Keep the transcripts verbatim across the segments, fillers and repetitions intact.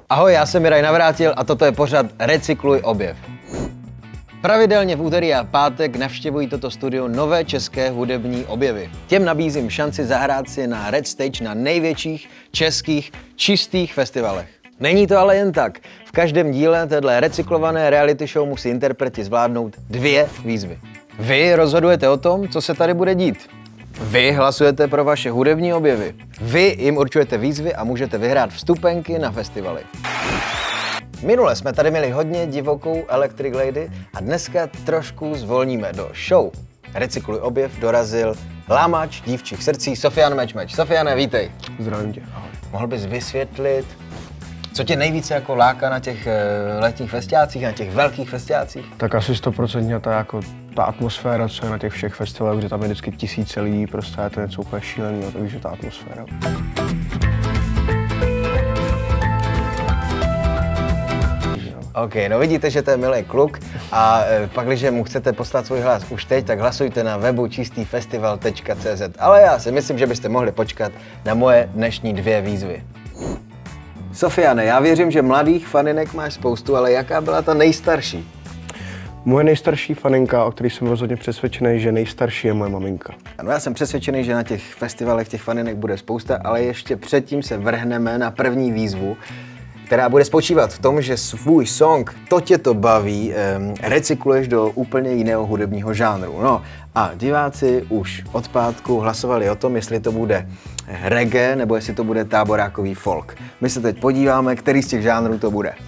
Ahoj, já jsem Miraj Navrátil a toto je pořad Recykluj objev. Pravidelně v úterý a pátek navštěvují toto studio nové české hudební objevy. Těm nabízím šanci zahrát si na Red Stage na největších českých čistých festivalech. Není to ale jen tak. V každém díle téhle recyklované reality show musí interpreti zvládnout dvě výzvy. Vy rozhodujete o tom, co se tady bude dít. Vy hlasujete pro vaše hudební objevy. Vy jim určujete výzvy a můžete vyhrát vstupenky na festivaly. Minule jsme tady měli hodně divokou Electric Lady a dneska trošku zvolníme. Do show Recykluj objev dorazil lámač dívčích srdcí Sofian Mečmeč. Sofiane, vítej. Zdravím tě, ahoj. Mohl bys vysvětlit, co tě nejvíce jako láká na těch letních festiácích, na těch velkých festiácích? Tak asi stoprocentně ta, jako, ta atmosféra, co je na těch všech festivalech, kde tam je vždycky tisíce lidí, prostě je to něco úplně šíleného, takže ta atmosféra. OK, no vidíte, že to je milý kluk a e, pak, když mu chcete poslat svůj hlas už teď, tak hlasujte na webu čistý festival tečka cé zet. Ale já si myslím, že byste mohli počkat na moje dnešní dvě výzvy. Sofiane, já věřím, že mladých faninek máš spoustu, ale jaká byla ta nejstarší? Moje nejstarší faninka, o který jsem rozhodně přesvědčený, že nejstarší je moje maminka. Ano, já jsem přesvědčený, že na těch festivalech těch faninek bude spousta, ale ještě předtím se vrhneme na první výzvu, která bude spočívat v tom, že svůj song To tě to baví um, recykluješ do úplně jiného hudebního žánru. No a diváci už od pátku hlasovali o tom, jestli to bude reggae nebo jestli to bude táborákový folk. My se teď podíváme, který z těch žánrů to bude.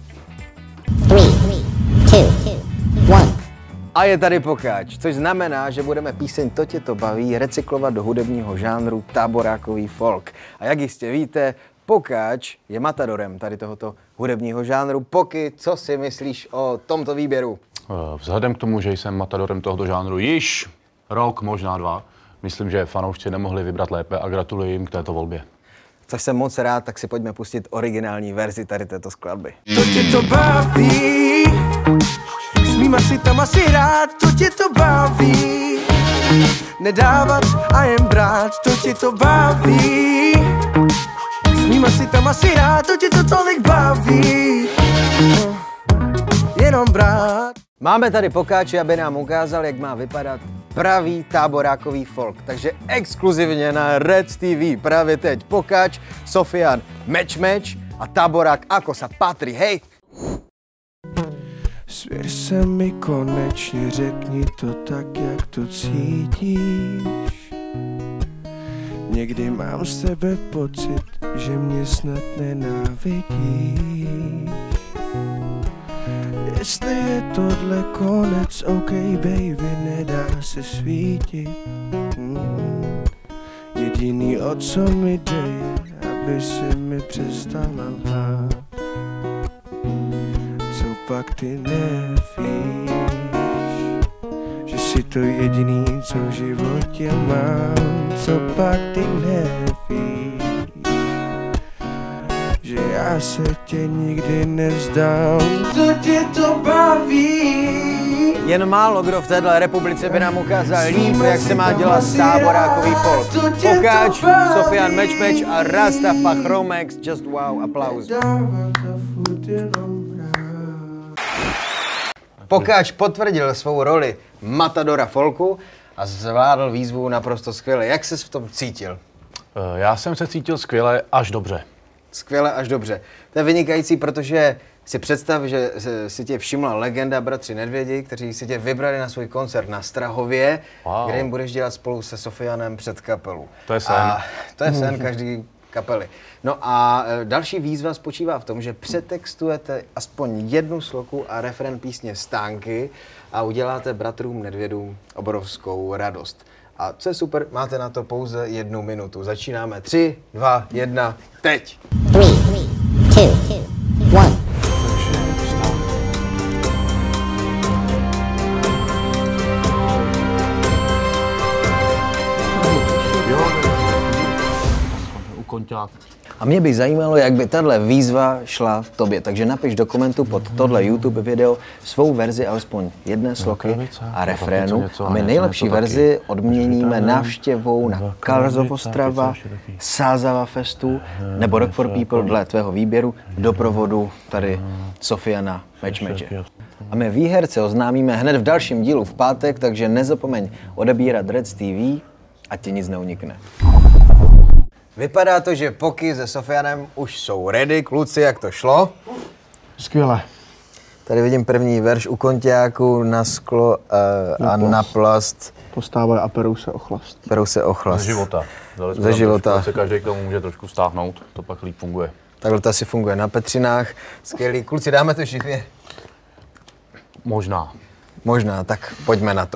A je tady Pokáč, což znamená, že budeme píseň To tě to baví recyklovat do hudebního žánru táborákový folk. A jak jistě víte, Pokáč je matadorem tady tohoto hudebního žánru. Poky, co si myslíš o tomto výběru? Vzhledem k tomu, že jsem matadorem tohoto žánru již rok, možná dva, myslím, že fanoušci nemohli vybrat lépe a gratuluji jim k této volbě. Což jsem moc rád, tak si pojďme pustit originální verzi tady této skladby. To tě to baví, s mýma si tam asi rád, to tě to baví, nedávat a jen brát, to tě to baví. S nima si tam asi rád, to tě to tolik baví, jenom brát. Máme tady Pokáče, aby nám ukázal, jak má vypadat pravý táborákový folk. Takže exkluzivně na Red té vé právě teď Pokáč, Sofian Mečmeč a táborák ako sa patrí, hej! Svěř se mi konečně, řekni to tak, jak to cítíš. Někdy mám z tebe pocit, že mě snad nenávidíš. Jestli je tohle konec, ok baby, nedá se svítit. hmm. Jediný, o co mi jde, je, aby si mi přestala lhát. Co pak ty nevíš, že jsi to jediný, co v životě mám. Co pak ty nevíš, že já se tě nikdy nevzdám. To tě to baví. Jen málo kdo v této republice by nám ukázal líp, jak se má dělat táborákový folk. Pokáč, Sofian Mečmeč a Rasta Fachromex, just wow, aplauz. Pokáč potvrdil svou roli matadora folku a zvládl výzvu naprosto skvěle. Jak ses v tom cítil? Já jsem se cítil skvěle až dobře. Skvěle až dobře. To je vynikající, protože si představ, že si tě všimla legenda Bratři Nedvědi, kteří si tě vybrali na svůj koncert na Strahově, wow, kde jim budeš dělat spolu se Sofianem před kapelu. To je sen. A to je sen každý kapely. No a další výzva spočívá v tom, že přetextujete aspoň jednu sloku a refrén písně Stánky a uděláte Bratrům Nedvědům obrovskou radost. A co je super, máte na to pouze jednu minutu. Začínáme. Tři, dva, jedna, teď! Three, two, one. konťáku. A mě by zajímalo, jak by tahle výzva šla tobě. Takže napiš do komentu pod tohle YouTube video svou verzi alespoň jedné sloky a refrénu. A my nejlepší verzi odměníme návštěvou na Colors Ostrava, Sázava Festu nebo Rock for People dle tvého výběru v doprovodu tady Sofiana Matchmatche. A my výherce oznámíme hned v dalším dílu v pátek, takže nezapomeň odebírat Rec T V, ať ti nic neunikne. Vypadá to, že Poky se Sofianem už jsou ready. Kluci, jak to šlo? Skvěle. Tady vidím první verš u konťáku na sklo uh, a na plast. Postávaj a perou se ochlast. Perou se ochlast. Ze života. Ze života. Se každý k tomu může trošku stáhnout, to pak líp funguje. Takhle to asi funguje na Petřinách. Skvělý. Kluci, dáme to všichni? Možná. Možná, tak pojďme na to.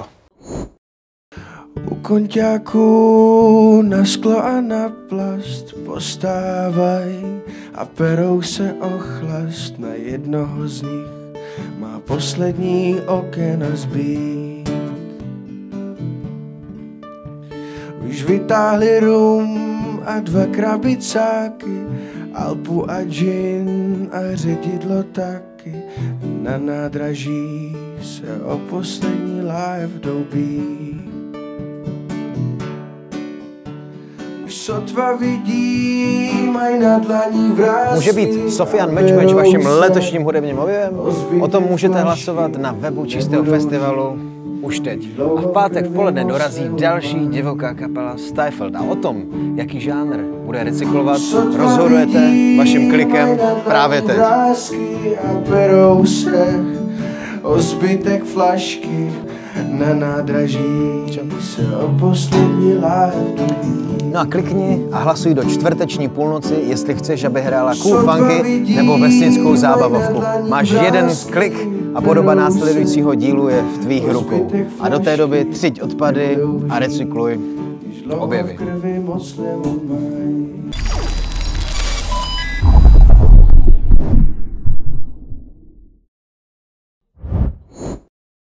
U konťáku na sklo a na plast postávaj a perou se ochlast. Na jednoho z nich má poslední okena zbýt. Už vytáhli rum a dva krabicáky, Alpu a gin a ředidlo taky. Na nádraží se o poslední live doubí. Už sotva vidí, mají na dlaní vrásky. Může být Sofian Matchmatch vaším letošním hudebním objevem? O tom můžete hlasovat na webu Čistého festivalu už teď. A v pátek v poledne dorazí další divoká kapela Stifled. A o tom, jaký žánr bude recyklovat, rozhodujete vašim klikem právě teď. A perou se o zbytek flašky. Na nádraží se o poslední live. No a klikni a hlasuj do čtvrteční půlnoci, jestli chceš, aby hrála Cool Funky nebo vesnickou zábavovku. Máš jeden klik a podoba následujícího dílu je v tvých rukou. A do té doby třiď odpady a recykluj objevy.